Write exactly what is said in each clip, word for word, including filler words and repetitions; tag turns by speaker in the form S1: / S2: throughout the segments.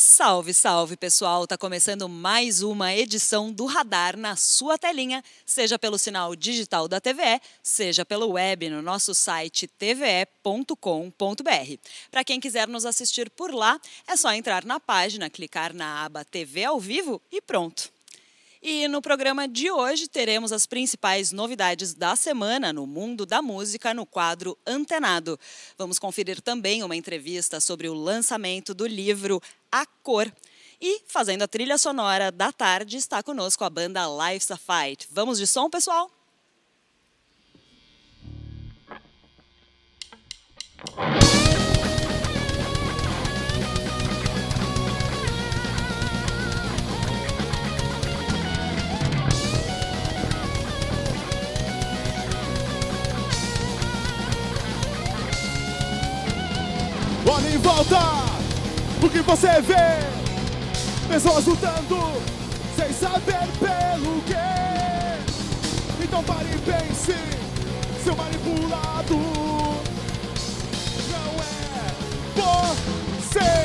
S1: Salve, salve pessoal! Tá começando mais uma edição do Radar na sua telinha, seja pelo sinal digital da T V E, seja pelo web no nosso site t v e ponto com ponto b r. Para quem quiser nos assistir por lá, é só entrar na página, clicar na aba T V ao vivo e pronto. E no programa de hoje teremos as principais novidades da semana no mundo da música no quadro Antenado. Vamos conferir também uma entrevista sobre o lançamento do livro A Cor. E fazendo a trilha sonora da tarde está conosco a banda Life's a Fight. Vamos de som, pessoal?
S2: Olha em volta, o que você vê? Pessoas lutando, sem saber pelo quê. Então pare e pense, seu manipulado não é você.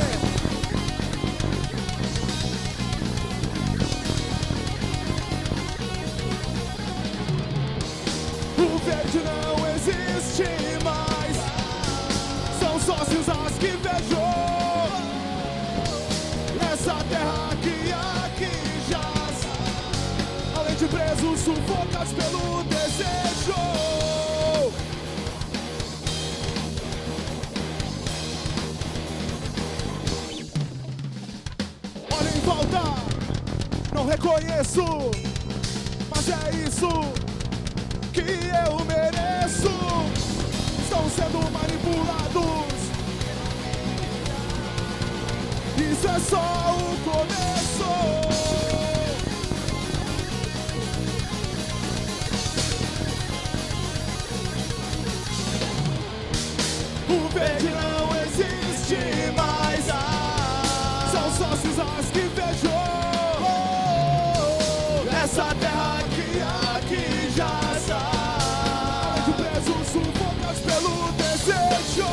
S2: O verde não existe mais. São sócios as que invejou nessa terra que aqui jaz, além de presos sufocados pelo desejo. Olha em volta, não reconheço, mas é isso que eu mereço. Estão sendo manipulados. Isso é só o começo. O verde não existe mais. São sócios as que invejou essa terra que aqui jaz, além de presos sufocados pelo desejo.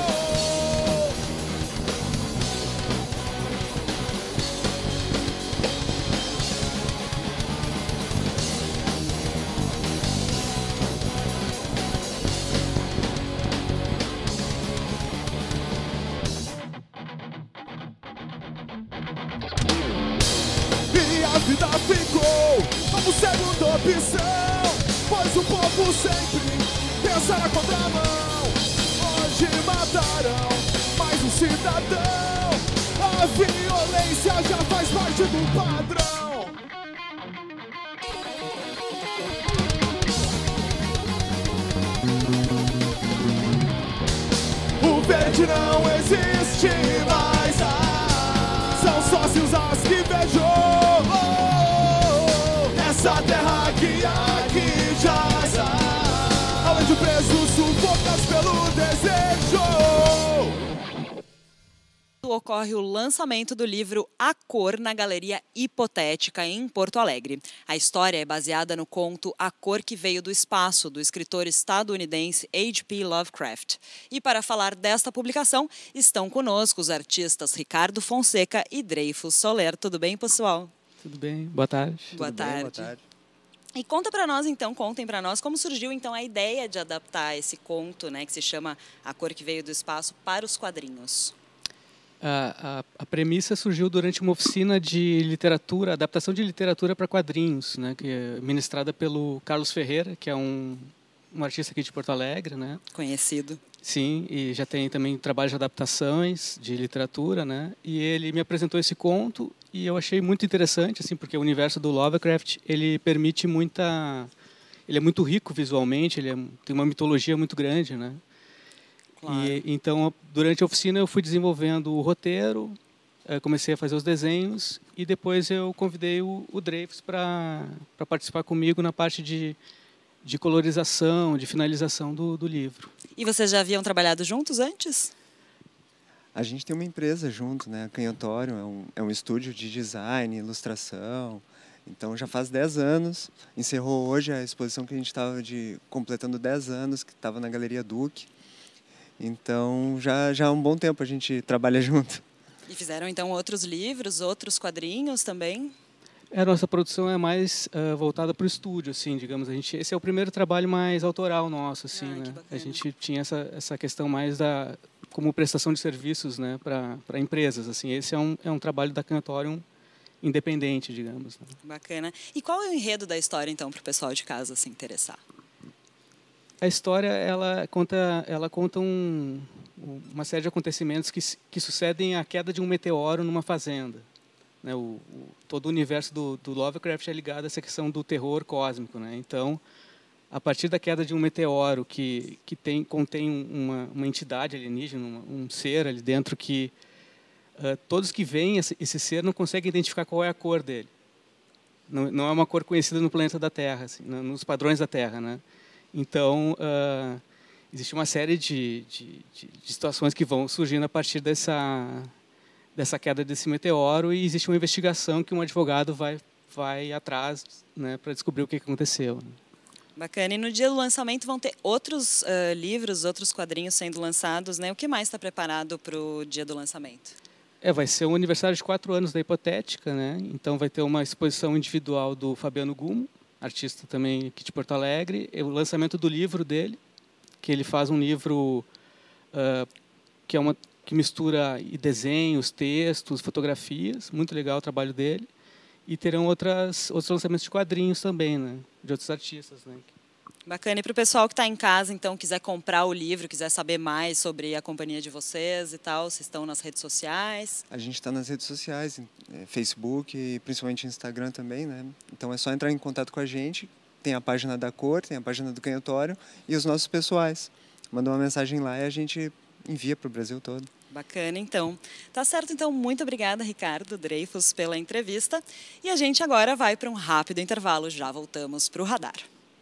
S2: E a vida ficou como segunda opção, pois o povo sempre pensa na contramão. Hoje matarão mais um cidadão. A violência já faz parte do padrão. O verde não existe mais. São sócios as que invejou essa terra que aqui jaz, além de presos sufocados pelo desejo.
S1: Ocorre o lançamento do livro A Cor na Galeria Hipotética, em Porto Alegre. A história é baseada no conto A Cor que Veio do Espaço, do escritor estadunidense H P Lovecraft. E para falar desta publicação, estão conosco os artistas Ricardo Fonseca e Dreyfus Soler. Tudo bem, pessoal?
S3: Tudo bem, boa tarde.
S1: Boa
S3: Tudo
S1: tarde.
S3: bem? Boa tarde.
S1: E conta para nós, então, contem para nós como surgiu então a ideia de adaptar esse conto, né, que se chama A Cor que Veio do Espaço, para os quadrinhos.
S3: A, a, a premissa surgiu durante uma oficina de literatura, adaptação de literatura para quadrinhos, né, que é ministrada pelo Carlos Ferreira, que é um, um artista aqui de Porto Alegre, né?
S1: Conhecido.
S3: Sim, e já tem também trabalho de adaptações de literatura, né? E ele me apresentou esse conto e eu achei muito interessante, assim, porque o universo do Lovecraft, ele permite muita, ele é muito rico visualmente, ele é, tem uma mitologia muito grande, né?
S1: Claro.
S3: E, então, durante a oficina, eu fui desenvolvendo o roteiro, comecei a fazer os desenhos e depois eu convidei o, o Dreyfus para para participar comigo na parte de, de colorização, de finalização do, do livro.
S1: E vocês já haviam trabalhado juntos antes?
S4: A gente tem uma empresa junto, né? A Canhotório é um, é um estúdio de design, ilustração. Então já faz dez anos, encerrou hoje a exposição que a gente estava de completando dez anos, que estava na Galeria Duque. Então já já há um bom tempo a gente trabalha junto.
S1: E fizeram, então, outros livros, outros quadrinhos também?
S3: A nossa produção é mais uh, voltada para o estúdio, assim, digamos. A gente, esse é o primeiro trabalho mais autoral nosso, assim,
S1: ah,
S3: né? A gente tinha essa, essa questão mais da como prestação de serviços, né, para para empresas, assim. Esse é um é um trabalho da Canhatorium independente, digamos. Né?
S1: Bacana. E qual é o enredo da história, então, para o pessoal de casa se interessar?
S3: A história ela conta ela conta um, uma série de acontecimentos que que sucedem à queda de um meteoro numa fazenda. Né, o, o, todo o universo do, do Lovecraft é ligado a essa questão do terror cósmico, né? Então, a partir da queda de um meteoro que que tem contém uma, uma entidade alienígena, um, um ser ali dentro que uh, todos que veem esse, esse ser não conseguem identificar qual é a cor dele. Não, não é uma cor conhecida no planeta da Terra, assim, nos padrões da Terra, né? Então, uh, existe uma série de, de, de, de situações que vão surgindo a partir dessa dessa queda desse meteoro, e existe uma investigação que um advogado vai vai atrás, né, para descobrir o que aconteceu.
S1: Bacana. E no dia do lançamento vão ter outros uh, livros, outros quadrinhos sendo lançados, né? O que mais está preparado para o dia do lançamento?
S3: É, vai ser o aniversário de quatro anos da Hipotética, né? Então vai ter uma exposição individual do Fabiano Gumo, artista também aqui de Porto Alegre, o lançamento do livro dele, que ele faz um livro uh, que é uma que mistura desenhos, textos, fotografias, muito legal o trabalho dele. E terão outras, outros lançamentos de quadrinhos também, né? De outros artistas. Né?
S1: Bacana. E para o pessoal que está em casa, então, quiser comprar o livro, quiser saber mais sobre a companhia de vocês e tal, vocês estão nas redes sociais?
S4: A gente está nas redes sociais, Facebook e principalmente Instagram também, né? Então é só entrar em contato com a gente. Tem a página da Cor, tem a página do Canhatorium e os nossos pessoais. Manda uma mensagem lá e a gente envia para o Brasil todo.
S1: Bacana, então. Tá certo, então. Muito obrigada, Ricardo Dreyfus, pela entrevista. E a gente agora vai para um rápido intervalo. Já voltamos para o Radar.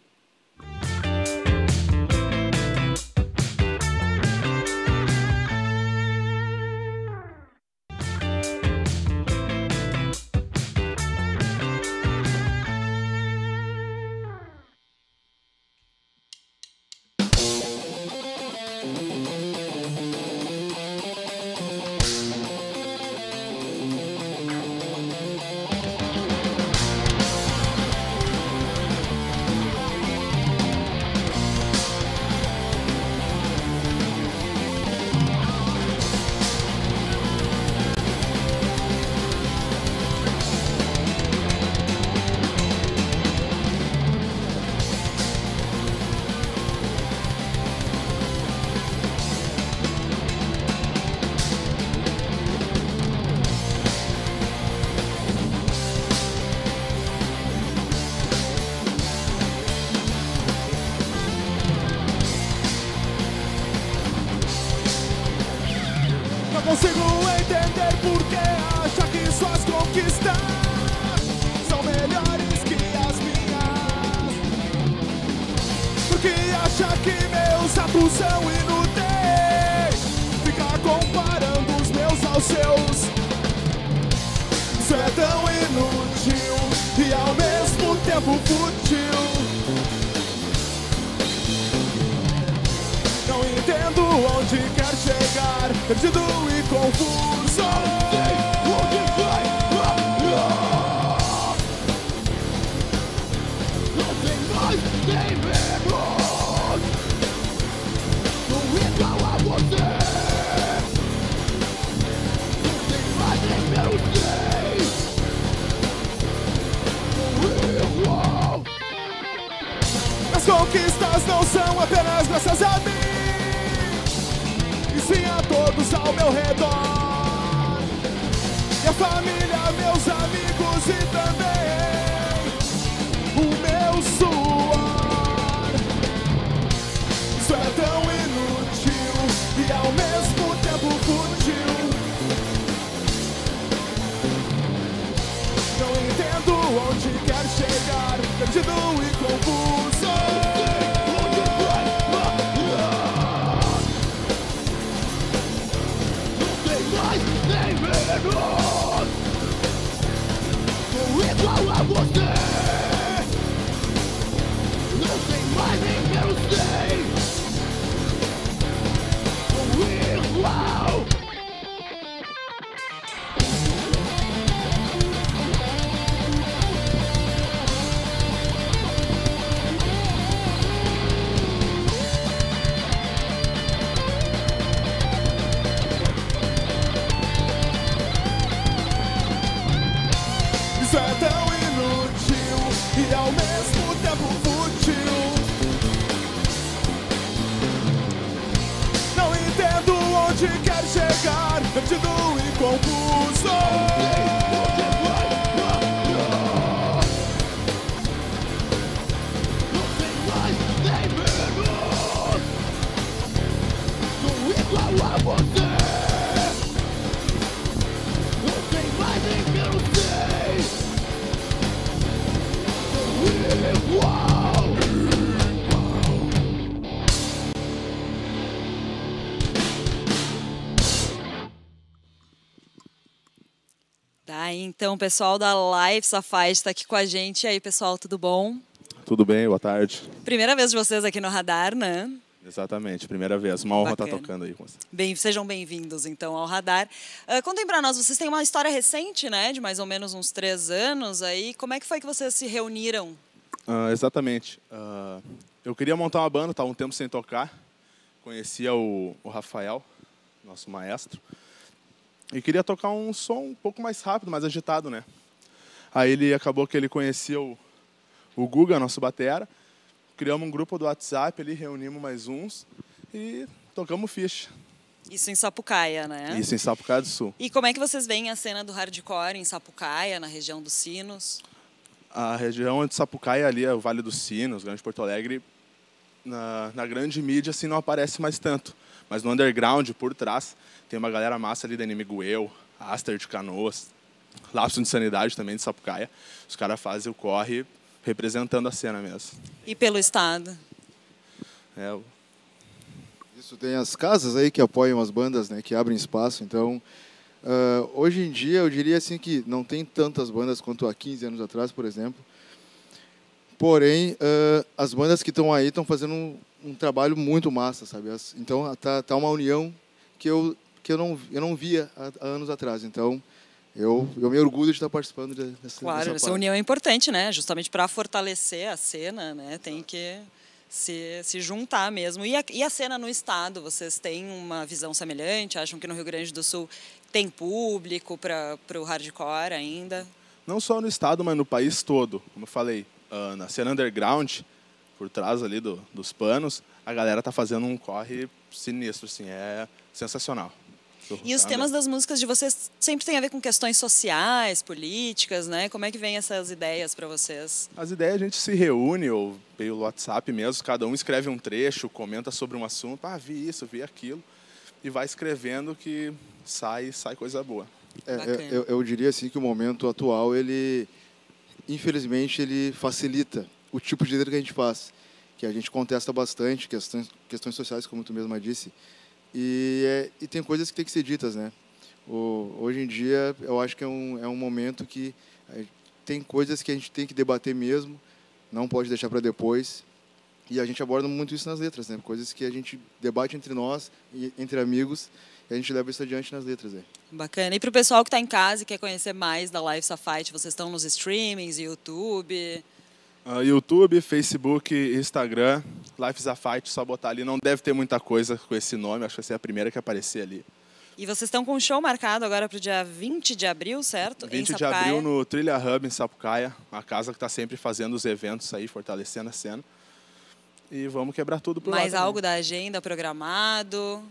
S2: Consigo entender por que acha que suas conquistas são melhores que as minhas. Porque acha que meus atos são inúteis. Fica comparando os meus aos seus. Isso é tão inútil e ao mesmo tempo fútil. Não entendo onde quer chegar, perdido e confuso. Onde vai? Não tem mais nem menos. Sou igual a você. Não tem mais nem menos. Sou igual. As conquistas não são apenas graças a mim, e sim a todos ao meu redor. Minha família, meus amigos e também o meu suor. Isso é tão inútil e ao mesmo tempo fútil. Não entendo onde quer chegar, perdido e confuso. Sou igual a você. Não tem mais nem menos sei. Sou igual. perdido e confuso. Não tem mais nem menos, sou igual a você. Não tem mais nem menos, sei, sou igual.
S1: Tá, então, pessoal da Life Safari está aqui com a gente. E aí, pessoal, tudo bom?
S5: Tudo bem, boa tarde.
S1: Primeira vez de vocês aqui no Radar, né?
S5: Exatamente, primeira vez. Uma honra estar
S1: Bacana.
S5: tocando aí com você.
S1: Bem, sejam bem-vindos, então, ao Radar. Uh, contem para nós, vocês têm uma história recente, né? De mais ou menos uns três anos aí. Como é que foi que vocês se reuniram?
S5: Uh, exatamente. Uh, eu queria montar uma banda, estava um tempo sem tocar. Conhecia o, o Rafael, nosso maestro. E queria tocar um som um pouco mais rápido, mais agitado, né? Aí ele acabou que ele conhecia o, o Guga, nosso batera. Criamos um grupo do WhatsApp ali, reunimos mais uns e tocamos ficha.
S1: Isso em Sapucaia, né?
S5: Isso em Sapucaia do Sul.
S1: E como é que vocês veem a cena do hardcore em Sapucaia, na região dos Sinos?
S5: A região de Sapucaia ali, é o Vale dos Sinos, Grande Porto Alegre, na, na grande mídia assim não aparece mais tanto. Mas no underground, por trás, tem uma galera massa ali da Inimigo Eu, Aster de Canoas, Lapso de Sanidade também de Sapucaia. Os caras fazem o corre representando a cena mesmo.
S1: E pelo estado?
S5: É, o...
S6: Isso, tem as casas aí que apoiam as bandas, né, que abrem espaço. Então, uh, hoje em dia, eu diria assim que não tem tantas bandas quanto há quinze anos atrás, por exemplo. Porém, uh, as bandas que estão aí estão fazendo um, um trabalho muito massa, sabe? As, então, tá, tá uma união que eu que eu não eu não via há, há anos atrás. Então, eu eu me orgulho de estar participando de, dessa
S1: Claro,
S6: dessa
S1: essa
S6: parte.
S1: união é importante, né? Justamente para fortalecer a cena, né? Tem que se, se juntar mesmo. E a, e a cena no estado, vocês têm uma visão semelhante? Acham que no Rio Grande do Sul tem público para o hardcore ainda?
S5: Não só no estado, mas no país todo. Como eu falei, uh, na cena underground, por trás ali do, dos panos, a galera tá fazendo um corre sinistro, assim, é sensacional.
S1: E os temas das músicas de vocês sempre têm a ver com questões sociais, políticas, né? Como é que vem essas ideias para vocês?
S5: As ideias a gente se reúne, ou pelo WhatsApp mesmo, cada um escreve um trecho, comenta sobre um assunto, ah, vi isso, vi aquilo, e vai escrevendo que sai, sai coisa boa.
S6: É, eu, eu diria assim que o momento atual, ele, infelizmente, ele facilita o tipo de letra que a gente faz, que a gente contesta bastante, questões, questões sociais, como tu mesma disse, e, é, e tem coisas que tem que ser ditas, né? O, hoje em dia, eu acho que é um, é um momento que é, tem coisas que a gente tem que debater mesmo, não pode deixar para depois, e a gente aborda muito isso nas letras, né? Coisas que a gente debate entre nós, entre amigos, e a gente leva isso adiante nas letras. Né?
S1: Bacana. E para o pessoal que está em casa e quer conhecer mais da Life Safari, vocês estão nos streamings, YouTube...
S5: Uh, YouTube, Facebook, Instagram, Life Safari, só botar ali. Não deve ter muita coisa com esse nome, acho que vai ser a primeira que aparecer ali.
S1: E vocês estão com um show marcado agora para o dia vinte de abril, certo?
S5: vinte de abril no Trilha Hub, em Sapucaia, uma casa que está sempre fazendo os eventos aí, fortalecendo a cena. E vamos quebrar tudo por lá.
S1: Mais
S5: também.
S1: algo da agenda programado?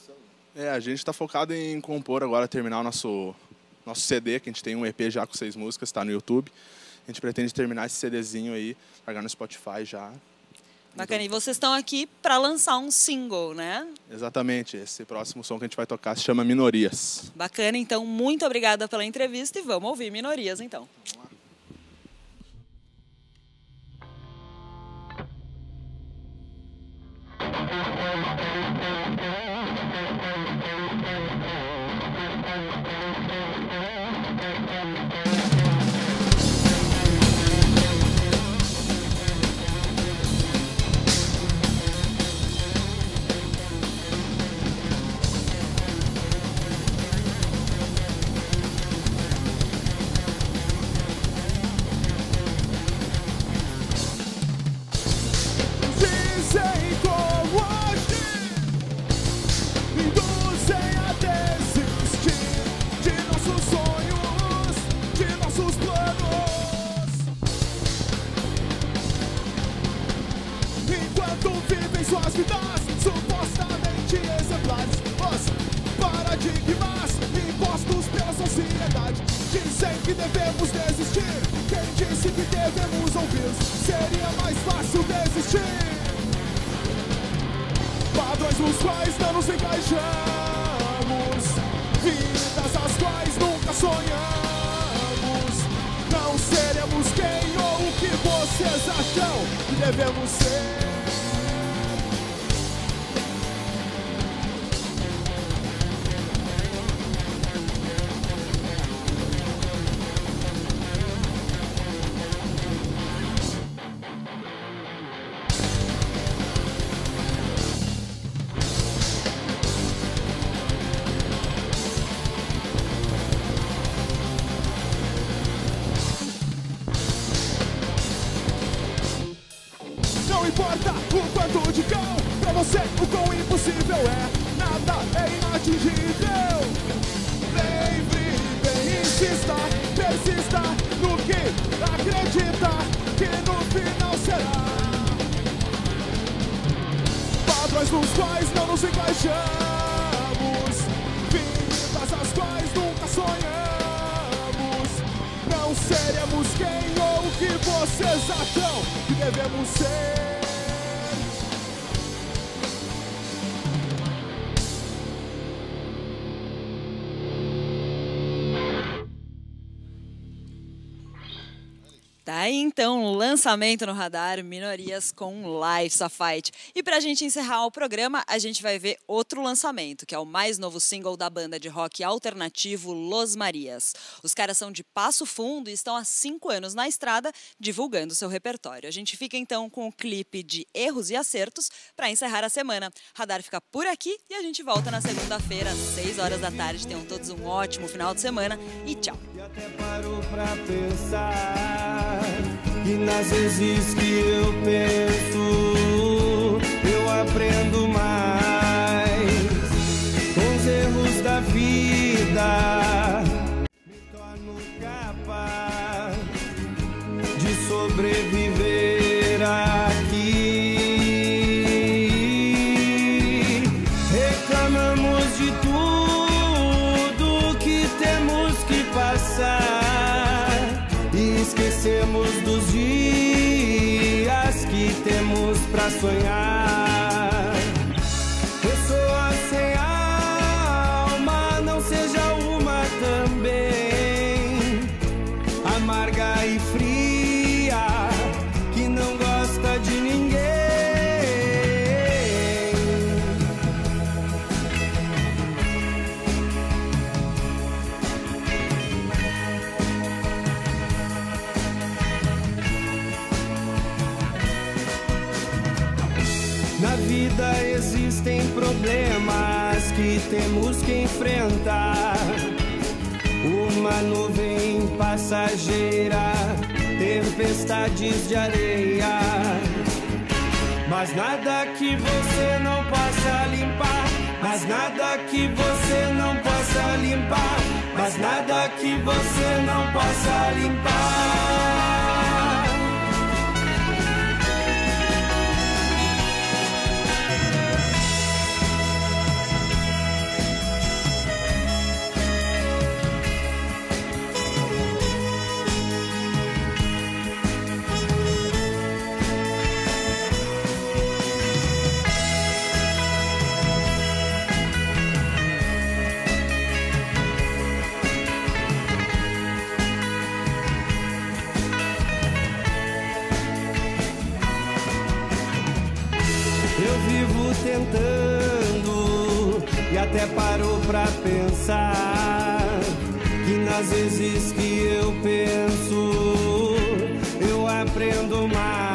S5: É, a gente está focado em compor agora, terminar o nosso, nosso C D, que a gente tem um E P já com seis músicas, está no YouTube. A gente pretende terminar esse CDzinho aí, largar no Spotify já.
S1: Bacana. E vocês estão aqui para lançar um single, né?
S5: Exatamente. Esse próximo som que a gente vai tocar se chama Minorias.
S1: Bacana. Então, muito obrigada pela entrevista e vamos ouvir Minorias, então.
S5: Vamos lá.
S2: Dizem como agir, devemos desistir? Quem disse que devemos ouvir? Seria mais fácil desistir. Padrões nos quais não nos encaixamos, vidas as quais nunca sonhamos. Não seremos quem ou o que vocês acham que devemos ser. Não importa o quanto de cão, pra você o quão impossível é, nada é inatingível. Lembre bem, insista, persista no que acredita, que no final será. Padrões nos quais não nos encaixamos, vidas as quais nunca sonhamos. Não seremos quem ou o que vocês acham que devemos ser.
S1: Tá aí então o lançamento no Radar, Minorias com Life's a Fight. E pra gente encerrar o programa, a gente vai ver outro lançamento, que é o mais novo single da banda de rock alternativo Los Marias. Os caras são de Passo Fundo e estão há cinco anos na estrada divulgando seu repertório. A gente fica então com o clipe de Erros e Acertos para encerrar a semana. Radar fica por aqui e a gente volta na segunda-feira, às seis horas da tarde. Tenham todos um ótimo final de semana e tchau.
S7: E até paro pra pensar que nas vezes que eu penso, eu aprendo mais com os erros da vida. Me torno capaz de sobreviver aqui. Reclamamos de tudo que temos que passar e esquecemos dos dias que temos pra sonhar. Pessoa sem alma, não seja uma também, amarga e fria, que não gosta de ninguém. Na vida existem problemas que temos que enfrentar. Uma nuvem passageira, tempestades de areia, mas nada que você não possa limpar, mas nada que você não possa limpar, mas nada que você não possa limpar. Eu vivo tentando e até paro pra pensar que nas vezes que eu penso, eu aprendo mais.